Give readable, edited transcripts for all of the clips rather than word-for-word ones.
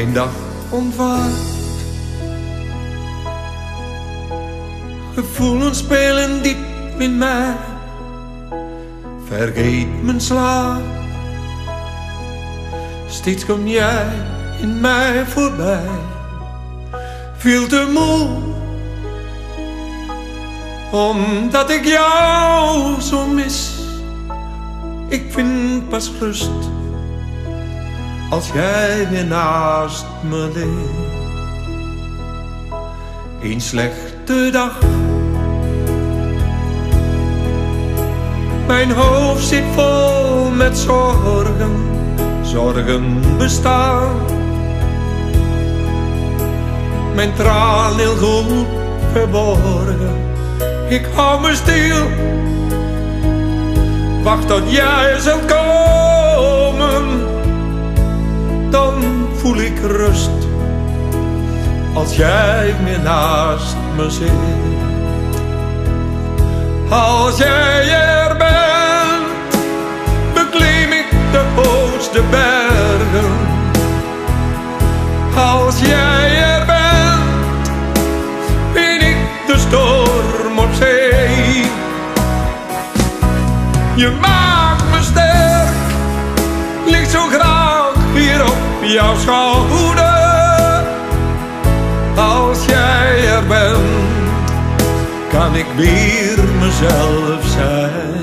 mijn dag ontwaart. Gevoelens spelen diep in mij, vergeet mijn slaap. Steeds kom jij in mij voorbij, veel te moe, omdat ik jou zo mis. Ik vind pas rust als jij weer naast me ligt. Een slechte dag, mijn hoofd zit vol met zorgen. Zorgen bestaan, mijn traan heel goed verborgen. Ik hou me stil, wacht tot jij zult komen. Dan voel ik rust, als jij weer naast me zit. Als jij er bent, beklim ik de hoogste bergen. Als jij er bent, ben ik de storm op zee. Je maakt me sterk, ligt zo graag weer op jouw schouder. Als jij er bent, kan ik weer mezelf zijn.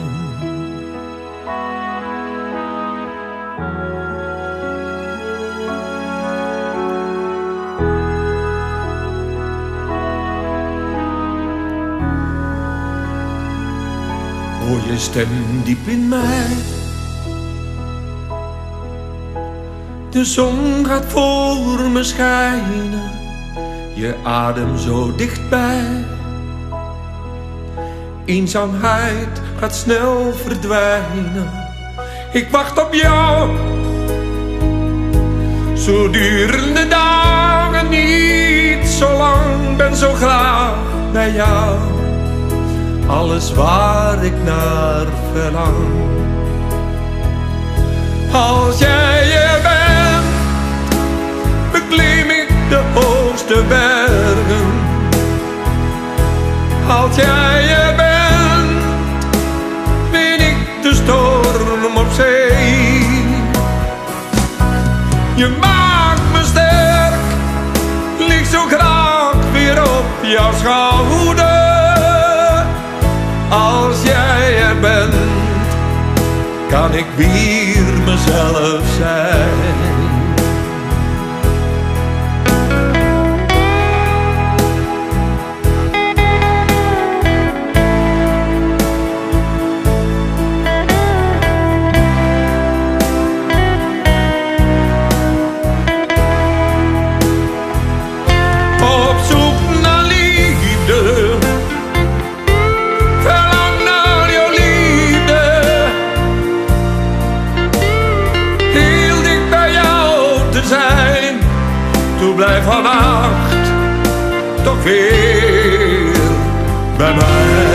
Hoor je stem diep in mij, de zon gaat voor me schijnen, je adem zo dichtbij. Eenzaamheid gaat snel verdwijnen, ik wacht op jou. Zo duren de dagen niet zo lang, ben zo graag bij jou. Alles waar ik naar verlang. Als jij er bent, beklim ik de hoogste bergen. Als jij er bent, ben ik de storm op zee. Je maakt me sterk, ligt zo graag weer op jouw schouder. Als jij er bent, kan ik weer mezelf zijn. Op zoek naar liefde, verlang naar jouw liefde. Heel dicht bij jou te zijn, toe blijf vannacht toch weer bij mij.